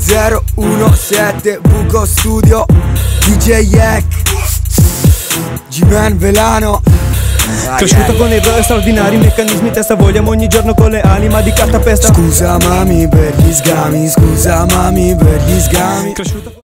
017 Buco Studio, DJ Yak, G-Man Velano. Cresciuto con i bro straordinari, meccanismi testa, vogliamo ogni giorno con le anima di cartapesta. Scusa mami per gli sgami, scusa mami per gli sgami.